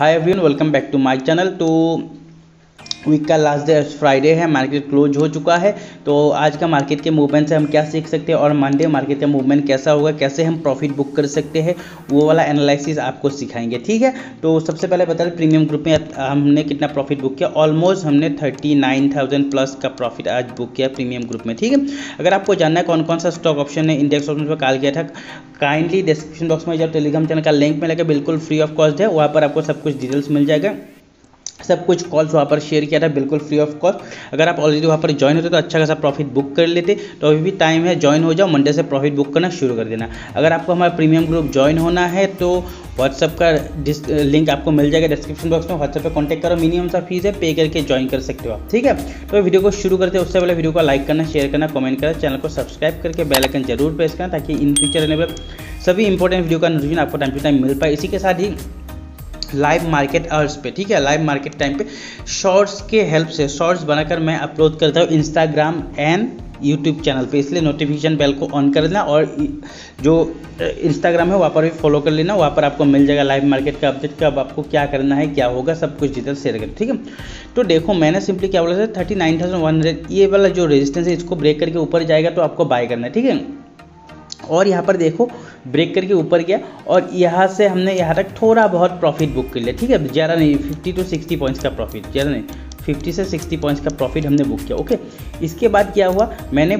Hi everyone, welcome back to my channel. तो week का last day Friday है, market close हो चुका है। तो आज का मार्केट के मूवमेंट से हम क्या सीख सकते हैं और मंडे मार्केट का मूवमेंट कैसा होगा, कैसे हम प्रॉफिट बुक कर सकते हैं, वो वाला एनालिसिस आपको सिखाएंगे। ठीक है, तो सबसे पहले बता दें प्रीमियम ग्रुप में हमने कितना प्रॉफिट बुक किया। ऑलमोस्ट हमने 39,000 प्लस का प्रॉफिट आज बुक किया प्रीमियम ग्रुप में। ठीक है, अगर आपको जानना है कौन कौन सा स्टॉक ऑप्शन है, इंडेक्स ऑप्शन पर कॉल किया था, काइंडली डिस्क्रिप्शन बॉक्स में जब टेलीग्राम चैनल का लिंक मिलेगा, बिल्कुल फ्री ऑफ कॉस्ट है, वहाँ पर आपको सब कुछ डिटेल्स मिल जाएगा। सब कुछ कॉल्स वहाँ पर शेयर किया था बिल्कुल फ्री ऑफ कॉस्ट। अगर आप ऑलरेडी वहाँ पर ज्वाइन होते तो अच्छा खासा प्रॉफिट बुक कर लेते। तो अभी भी टाइम है, ज्वाइन हो जाओ, मंडे से प्रॉफिट बुक करना शुरू कर देना। अगर आपको हमारा प्रीमियम ग्रुप ज्वाइन होना है तो व्हाट्सअप का लिंक आपको मिल जाएगा डिस्क्रिप्शन बॉक्स में, व्हाट्सएप पे कांटेक्ट करो, मिनिमम सा फीस है, पे करके ज्वाइन कर सकते हो आप। ठीक है, तो वीडियो को शुरू करते हैं उससे पहले वीडियो को लाइक करना, शेयर करना, कमेंट करना, चैनल को सब्सक्राइब करके बेल आइकन जरूर प्रेस करना ताकि इन फ्यूचर आने वाले सभी इंपॉर्टेंट वीडियो का नोटिफिकेशन आपको टाइम टू टाइम मिल पाए। इसी के साथ ही लाइव मार्केट आवर्स पे, ठीक है, लाइव मार्केट टाइम पे शॉर्ट्स के हेल्प से शॉर्ट्स बनाकर मैं अपलोड करता हूँ इंस्टाग्राम एंड यूट्यूब चैनल पे, इसलिए नोटिफिकेशन बेल को ऑन कर देना और जो इंस्टाग्राम है वहाँ पर भी फॉलो कर लेना। वहाँ पर आपको मिल जाएगा लाइव मार्केट का अपडेट, कब आपको क्या करना है, क्या होगा, सब कुछ डिटेल शेयर करें। ठीक है, तो देखो मैंने सिंपली क्या बोला था, 39,100 ये वाला जो रेजिस्टेंस है इसको ब्रेक करके ऊपर जाएगा तो आपको बाय करना है। ठीक है, और यहाँ पर देखो ब्रेक करके ऊपर गया और यहाँ से हमने यहाँ तक थोड़ा बहुत प्रॉफिट बुक कर लिया। ठीक है, ज़्यादा नहीं, 50 to 60 पॉइंट्स का प्रॉफिट, ज़्यादा नहीं, 50 से 60 पॉइंट्स का प्रॉफिट हमने बुक किया। ओके, इसके बाद क्या हुआ, मैंने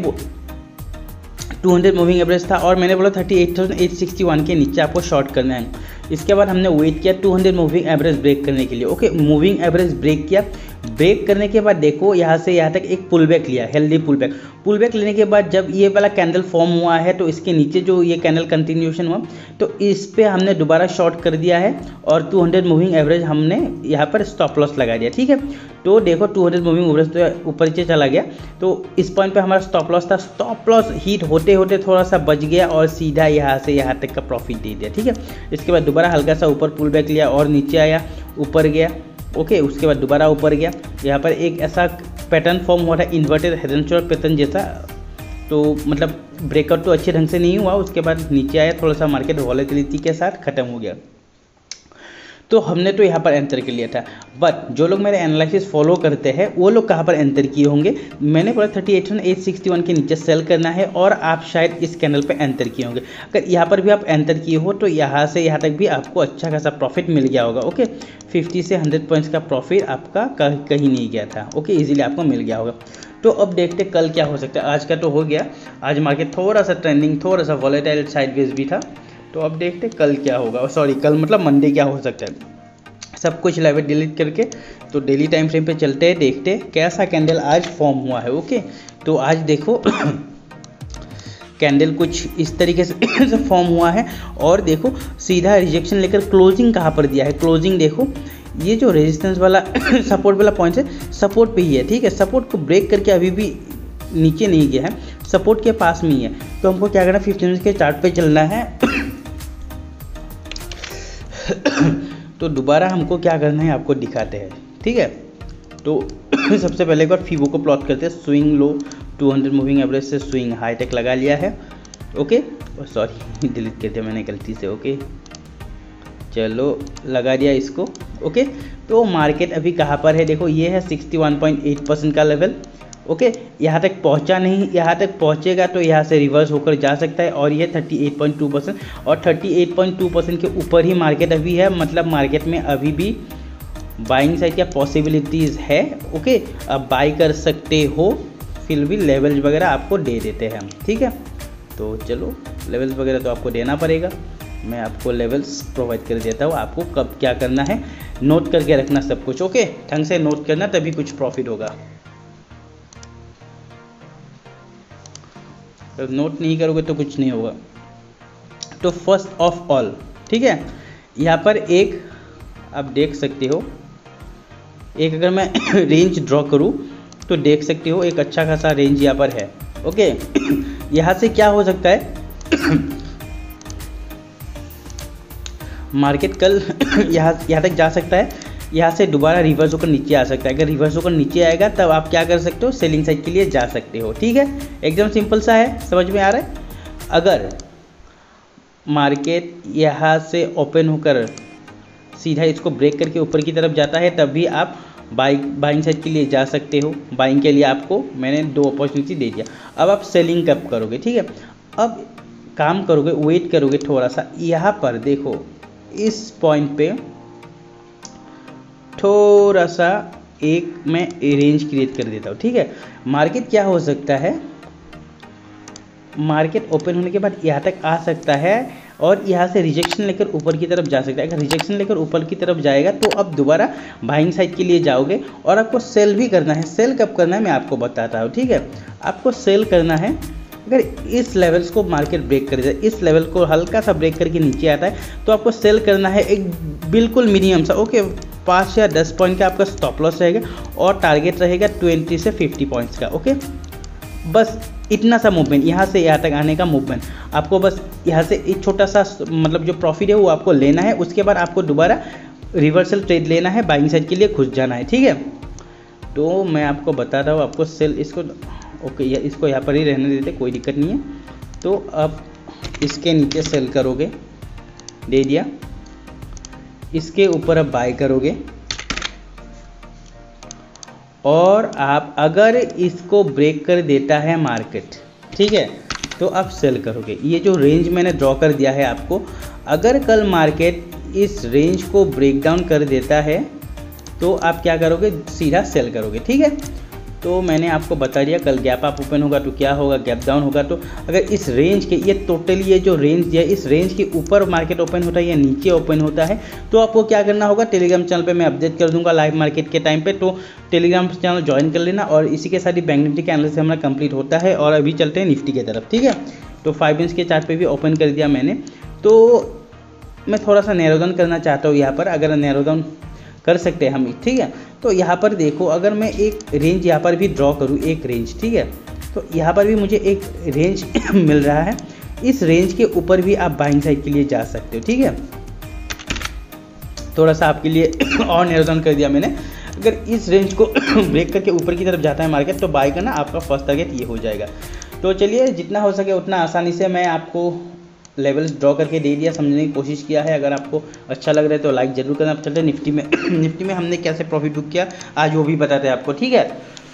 200 मूविंग एवरेज था और मैंने बोला 38,861 के नीचे आपको शॉर्ट करना है। इसके बाद हमने वेट किया 200 मूविंग एवरेज ब्रेक करने के लिए। ओके, मूविंग एवरेज ब्रेक किया, ब्रेक करने के बाद देखो यहाँ से यहाँ तक एक पुल बैक लिया, हेल्दी पुल बैक लेने के बाद जब ये वाला कैंडल फॉर्म हुआ है तो इसके नीचे जो ये कैंडल कंटिन्यूएशन हुआ तो इस पे हमने दोबारा शॉर्ट कर दिया है और 200 मूविंग एवरेज हमने यहाँ पर स्टॉप लॉस लगा दिया। ठीक है, तो देखो 200 मूविंग एवरेज तो ऊपर नीचे चला गया, तो इस पॉइंट पे हमारा स्टॉप लॉस था। स्टॉप लॉस हिट होते होते थोड़ा सा बच गया और सीधा यहाँ से यहाँ तक का प्रॉफिट दे दिया। ठीक है, इसके बाद दोबारा हल्का सा ऊपर पुल बैक लिया और नीचे आया, ऊपर गया। ओके, उसके बाद दोबारा ऊपर गया, यहाँ पर एक ऐसा पैटर्न फॉर्म हुआ था inverted head and shoulder pattern जैसा, तो मतलब ब्रेकआउट तो अच्छे ढंग से नहीं हुआ। उसके बाद नीचे आया, थोड़ा सा मार्केट वॉलेटिलिटी के साथ खत्म हो गया, तो हमने तो यहाँ पर एंटर कर लिया था। बट जो लोग मेरे एनालिसिस फॉलो करते हैं वो लोग कहाँ पर एंटर किए होंगे, मैंने बोला 38,861 के नीचे सेल करना है और आप शायद इस कैंडल पे एंटर किए होंगे। अगर यहाँ पर भी आप एंटर किए हो तो यहाँ से यहाँ तक भी आपको अच्छा खासा प्रॉफिट मिल गया होगा। ओके, 50 से 100 पॉइंट्स का प्रॉफिट आपका कहीं नहीं गया था। ओके, इजीली आपको मिल गया होगा। तो अब देखते कल क्या हो सकता है। आज का तो हो गया, आज मार्केट थोड़ा सा ट्रेंडिंग, थोड़ा सा वॉलेटाइल साइडवेज भी था। तो अब देखते कल क्या होगा, सॉरी कल मतलब मंडे क्या हो सकता है। सब कुछ लेवल डिलीट करके तो डेली टाइम फ्रेम पे चलते हैं, देखते हैं कैसा कैंडल आज फॉर्म हुआ है। ओके, तो आज देखो कैंडल कुछ इस तरीके से फॉर्म हुआ है और देखो सीधा रिजेक्शन लेकर क्लोजिंग कहाँ पर दिया है। क्लोजिंग देखो, ये जो रेजिस्टेंस वाला सपोर्ट वाला पॉइंट है, सपोर्ट पे ही है। ठीक है, सपोर्ट को ब्रेक करके अभी भी नीचे नहीं गया है, सपोर्ट के पास में ही है। तो हमको क्या करना है, 15 मिनट के चार्ट पे चलना है। तो दोबारा हमको क्या करना है आपको दिखाते हैं। ठीक है, तो सबसे पहले एक बार फीबो को प्लॉट करते हैं। स्विंग लो 200 मूविंग एवरेज से स्विंग हाई तक लगा लिया है। ओके, सॉरी डिलीट कर दिया मैंने गलती से। ओके, चलो लगा दिया इसको। ओके, तो मार्केट अभी कहाँ पर है देखो, ये है 61.8% का लेवल। ओके, यहाँ तक पहुँचा नहीं, यहाँ तक पहुँचेगा तो यहाँ से रिवर्स होकर जा सकता है और ये 38.2% और 38.2% के ऊपर ही मार्केट अभी है। मतलब मार्केट में अभी भी बाइंग साइड क्या पॉसिबिलिटीज़ है। ओके, अब बाई कर सकते हो, फिर भी लेवल्स वगैरह आपको दे देते हैं हम। ठीक है, तो चलो लेवल्स वगैरह तो आपको देना पड़ेगा, मैं आपको लेवल्स प्रोवाइड कर देता हूँ। आपको कब क्या करना है नोट करके रखना सब कुछ। ओके, ढंग से नोट करना तभी कुछ प्रॉफिट होगा। तो नोट नहीं करोगे तो कुछ नहीं होगा। तो फर्स्ट ऑफ ऑल, ठीक है, यहाँ पर एक आप देख सकते हो, एक अगर मैं रेंज ड्रॉ करूँ तो देख सकते हो एक अच्छा खासा रेंज यहाँ पर है। ओके, यहाँ से क्या हो सकता है मार्केट कल यहाँ तक जा सकता है, यहाँ से दोबारा रिवर्स होकर नीचे आ सकता है। अगर रिवर्स होकर नीचे आएगा तब आप क्या कर सकते हो, सेलिंग साइड के लिए जा सकते हो। ठीक है, एकदम सिंपल सा है, समझ में आ रहा है। अगर मार्केट यहाँ से ओपन होकर सीधा इसको ब्रेक करके ऊपर की तरफ जाता है तब भी आप बाइंग साइड के लिए जा सकते हो। बाइंग के लिए आपको मैंने 2 अपॉर्चुनिटी दे दिया। अब आप सेलिंग कब करोगे, ठीक है। अब काम करोगे, वेट करोगे थोड़ा सा। यहाँ पर देखो इस पॉइंट पे थोड़ा सा एक मैं रेंज क्रिएट कर देता हूँ, ठीक है। मार्केट क्या हो सकता है, मार्केट ओपन होने के बाद यहाँ तक आ सकता है और यहाँ से रिजेक्शन लेकर ऊपर की तरफ जा सकता है। अगर रिजेक्शन लेकर ऊपर की तरफ जाएगा तो अब दोबारा बाइंग साइड के लिए जाओगे और आपको सेल भी करना है। सेल कब करना है मैं आपको बताता हूँ, ठीक है। आपको सेल करना है अगर इस लेवल्स को मार्केट ब्रेक कर जाए, इस लेवल को हल्का सा ब्रेक करके नीचे आता है तो आपको सेल करना है एक बिल्कुल मिनिमम सा, ओके। 5 या 10 पॉइंट का आपका स्टॉप लॉस रहेगा और टारगेट रहेगा 20 से 50 पॉइंट्स का, ओके। बस इतना सा मूवमेंट, यहाँ से यहाँ तक आने का मूवमेंट आपको, बस यहाँ से एक छोटा सा मतलब जो प्रॉफिट है वो आपको लेना है। उसके बाद आपको दोबारा रिवर्सल ट्रेड लेना है, बाइंग साइड के लिए घुस जाना है, ठीक है। तो मैं आपको बता रहा हूँ, आपको सेल इसको ओके या इसको यहाँ पर ही रहने देते, कोई दिक्कत नहीं है। तो अब इसके नीचे सेल करोगे, दे दिया। इसके ऊपर अब बाय करोगे और आप अगर इसको ब्रेक कर देता है मार्केट, ठीक है, तो आप सेल करोगे। ये जो रेंज मैंने ड्रॉ कर दिया है आपको, अगर कल मार्केट इस रेंज को ब्रेक डाउन कर देता है तो आप क्या करोगे, सीधा सेल करोगे, ठीक है। तो मैंने आपको बता दिया कल गैप अप ओपन होगा तो क्या होगा, गैप डाउन होगा तो अगर इस रेंज के ये टोटली ये जो रेंज दिया इस रेंज के ऊपर मार्केट ओपन होता है या नीचे ओपन होता है तो आपको क्या करना होगा, टेलीग्राम चैनल पे मैं अपडेट कर दूंगा लाइव मार्केट के टाइम पे, तो टेलीग्राम चैनल ज्वाइन कर लेना। और इसी के साथ ही बैंक निफ्टी के एनालिसिस हमारा कंप्लीट होता है और अभी चलते हैं निफ्टी की तरफ, ठीक है। तो 5 मिनट्स के चार्ट पर भी ओपन कर दिया मैंने। तो मैं थोड़ा सा नैरो डाउन करना चाहता हूँ यहाँ पर, अगर नैरो डाउन कर सकते हैं हम, ठीक है। तो यहाँ पर देखो अगर मैं एक रेंज यहाँ पर भी ड्रॉ करूँ, एक रेंज, ठीक है, तो यहाँ पर भी मुझे एक रेंज मिल रहा है। इस रेंज के ऊपर भी आप बाइंग साइड के लिए जा सकते हो, ठीक है। थोड़ा सा आपके लिए और नैरो डाउन कर दिया मैंने। अगर इस रेंज को ब्रेक करके ऊपर की तरफ जाता है मार्केट तो बाय करना, आपका फर्स्ट टारगेट ये हो जाएगा। तो चलिए जितना हो सके उतना आसानी से मैं आपको लेवल्स ड्रॉ करके दे दिया, समझने की कोशिश किया है। अगर आपको अच्छा लग रहा है तो लाइक जरूर करना। चलते हैं निफ्टी में। निफ्टी में हमने कैसे प्रॉफिट बुक किया आज वो भी बताते हैं आपको, ठीक है।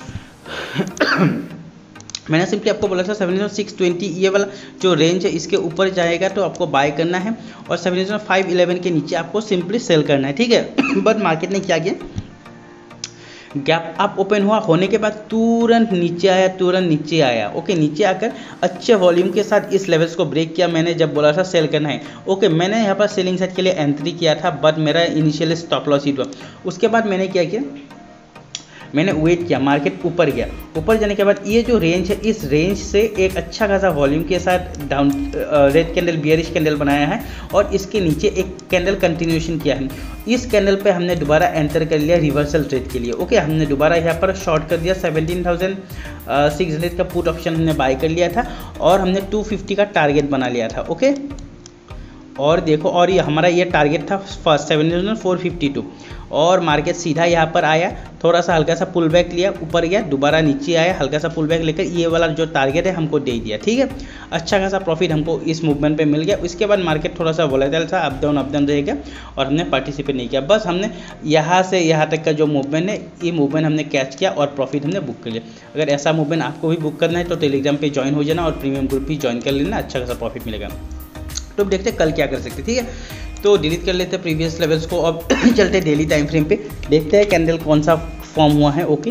मैंने सिंपली आपको बोला था 7620 ये वाला जो रेंज है इसके ऊपर जाएगा तो आपको बाय करना है और 7511 के नीचे आपको सिंपली सेल करना है, ठीक है। बट मार्केट ने क्या किया, गैप अप ओपन हुआ, होने के बाद तुरंत नीचे आया, तुरंत नीचे आया, ओके। नीचे आकर अच्छे वॉल्यूम के साथ इस लेवल्स को ब्रेक किया। मैंने जब बोला था सेल करना है, ओके, मैंने यहाँ पर सेलिंग साइड के लिए एंट्री किया था बट मेरा इनिशियल स्टॉप लॉस हिट हुआ। उसके बाद मैंने क्या किया, मैंने वेट किया, मार्केट ऊपर गया। ऊपर जाने के बाद ये जो रेंज है इस रेंज से एक अच्छा खासा वॉल्यूम के साथ down red candle bearish candle बनाया है और इसके नीचे एक कैंडल कंटिन्यूएशन किया है। इस कैंडल पे हमने दोबारा एंटर कर लिया रिवर्सल ट्रेड के लिए, ओके। हमने दोबारा यहाँ पर शॉर्ट कर दिया, 17,600 का पुट ऑप्शन हमने बाय कर लिया था और हमने 250 का टारगेट बना लिया था, ओके। और देखो, और ये हमारा ये टारगेट था फर्स्ट 7452 और मार्केट सीधा यहाँ पर आया, थोड़ा सा हल्का सा पुल बैक लिया, ऊपर गया, दोबारा नीचे आया, हल्का सा पुल बैक लेकर ये वाला जो टारगेट है हमको दे दिया, ठीक है। अच्छा खासा प्रॉफिट हमको इस मूवमेंट पे मिल गया। उसके बाद मार्केट थोड़ा सा वोलेटाइल था, अप डाउन रहेगा और हमने पार्टिसिपेट नहीं किया। बस हमने यहाँ से यहाँ तक का जो मूवमेंट है ये मूवमेंट हमने कैच किया और प्रॉफिट हमने बुक कर लिया। अगर ऐसा मूवमेंट आपको भी बुक करना है तो टेलीग्राम पर ज्वाइन हो जाना और प्रीमियम ग्रुप भी ज्वाइन कर लेना, अच्छा खासा प्रॉफिट मिलेगा। तो अब देखते हैं कल क्या कर सकते, ठीक है। तो डिलीट कर लेते हैं प्रीवियस लेवल्स को। अब चलते डेली टाइम फ्रेम पे, देखते हैं कैंडल कौन सा फॉर्म हुआ है, ओके।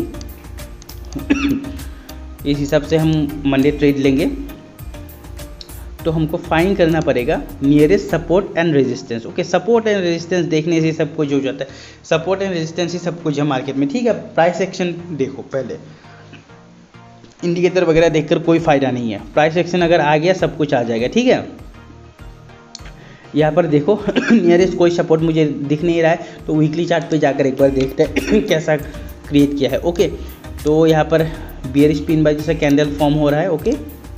इस हिसाब से हम मंडे ट्रेड लेंगे। तो हमको फाइंड करना पड़ेगा nearest support and resistance, okay. Support and resistance देखने से सब कुछ हो जाता है, सपोर्ट एंड रेजिस्टेंस ही सब कुछ है मार्केट में, ठीक है। प्राइस एक्शन देखो, पहले इंडिकेटर वगैरह देखकर कोई फायदा नहीं है, प्राइस एक्शन अगर आ गया सब कुछ आ जाएगा, ठीक है। यहाँ पर देखो नियरेस्ट कोई सपोर्ट मुझे दिख नहीं रहा है, तो वीकली चार्ट पे जाकर एक बार देखते हैं कैसा क्रिएट किया है, ओके। तो यहाँ पर बियरिश पिन बाय जैसा कैंडल फॉर्म हो रहा है, ओके।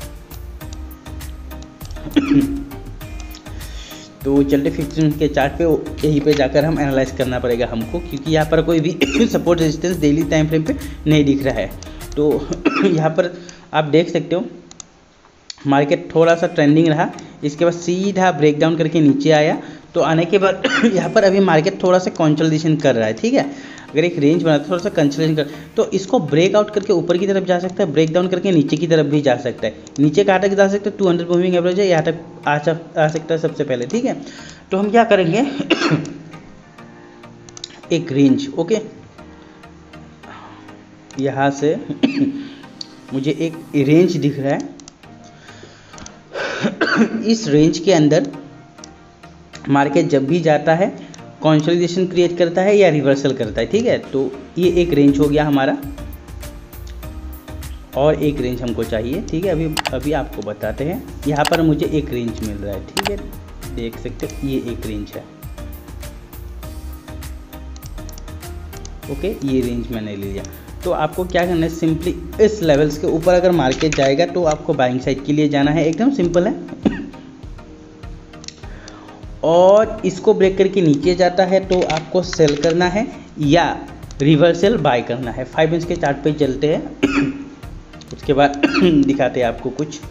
तो चलते 15 के चार्ट पे, यहीं पे जाकर हम एनालाइज करना पड़ेगा हमको, क्योंकि यहाँ पर कोई भी support resistance daily time frame पे नहीं दिख रहा है। तो यहाँ पर आप देख सकते हो मार्केट थोड़ा सा ट्रेंडिंग रहा, इसके बाद सीधा ब्रेकडाउन करके नीचे आया, तो आने के बाद यहाँ पर अभी मार्केट थोड़ा सा कंसोलिडेशन कर रहा है, ठीक है। अगर एक रेंज बना थोड़ा सा कंसोलिडेशन कर, तो इसको ब्रेकआउट करके ऊपर की तरफ जा सकता है, ब्रेक डाउन करके नीचे की तरफ भी जा सकता है। नीचे कहाँ तक जा सकता है, 200 मूविंग एवरेज है, यहाँ तक आ सकता है सबसे पहले, ठीक है। तो हम क्या करेंगे एक रेंज, ओके, यहाँ से मुझे एक रेंज दिख रहा है, इस रेंज के अंदर मार्केट जब भी जाता है कंसोलिडेशन क्रिएट करता है या रिवर्सल करता है, ठीक है। तो ये एक रेंज हो गया हमारा, और एक रेंज हमको चाहिए, ठीक है। अभी आपको बताते हैं। यहाँ पर मुझे एक रेंज मिल रहा है, ठीक है, देख सकते हो ये एक रेंज है, ओके, ये रेंज मैंने ले लिया। तो आपको क्या करना है, सिंपली इस लेवल्स के ऊपर अगर मार्केट जाएगा तो आपको बाइंग साइड के लिए जाना है, एकदम सिंपल है। और इसको ब्रेक करके नीचे जाता है तो आपको सेल करना है या रिवर्सल बाय करना है। 5 इंच के चार्ट पे चलते हैं, उसके बाद दिखाते हैं आपको कुछ।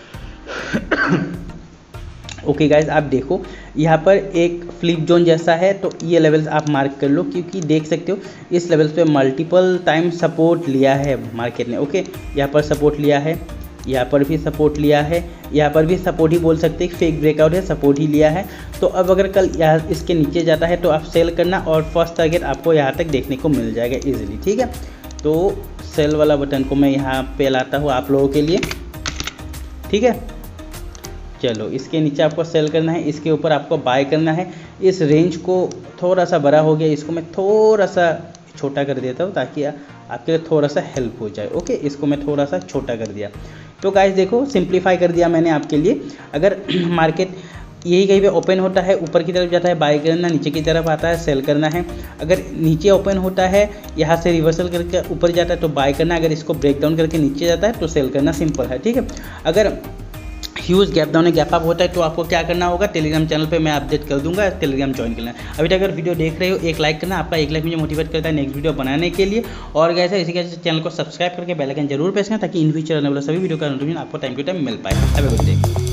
ओके गाइस, आप देखो यहाँ पर एक फ्लिप जोन जैसा है, तो ये लेवल्स आप मार्क कर लो, क्योंकि देख सकते हो इस लेवल्स पे मल्टीपल टाइम सपोर्ट लिया है मार्केट ने, ओके। यहाँ पर सपोर्ट लिया है, यहाँ पर भी सपोर्ट लिया है, यहाँ पर भी सपोर्ट ही बोल सकते हैं, फेक ब्रेकआउट है, सपोर्ट ही लिया है। तो अब अगर कल यहाँ इसके नीचे जाता है तो आप सेल करना, और फर्स्ट टारगेट आपको यहाँ तक देखने को मिल जाएगा इजीली, ठीक है। तो सेल वाला बटन को मैं यहाँ पे लाता हूँ आप लोगों के लिए, ठीक है। चलो, इसके नीचे आपको सेल करना है, इसके ऊपर आपको बाय करना है। इस रेंज को थोड़ा सा बड़ा हो गया, इसको मैं थोड़ा सा छोटा कर देता हूँ ताकि आपके लिए थोड़ा सा हेल्प हो जाए, ओके। इसको मैं थोड़ा सा छोटा कर दिया। तो गाइस देखो, सिंप्लीफाई कर दिया मैंने आपके लिए। अगर मार्केट यही कहीं पे ओपन होता है, ऊपर की तरफ जाता है बाय करना, नीचे की तरफ आता है सेल करना है। अगर नीचे ओपन होता है, यहाँ से रिवर्सल करके ऊपर जाता है तो बाय करना, अगर इसको ब्रेक डाउन करके नीचे जाता है तो सेल करना, सिंपल है, ठीक है। अगर huge gap down gap up होता है तो आपको क्या करना होगा, टेलीग्राम चैनल पे मैं अपडेट कर दूंगा, टेलीग्राम ज्वाइन करना। अभी तक अगर वीडियो देख रहे हो, एक लाइक करना, आपका एक लाइक मुझे मोटिवेट करता है नेक्स्ट वीडियो बनाने के लिए। और कैसे इसी के चैनल को सब्सक्राइब करके बेल आइकन जरूर प्रेस करना, ताकि इन फ्यूचर आने वाला सभी वीडियो का नोटिफिकेशन आपको टाइम टू टाइम मिल पाए। Have a good day.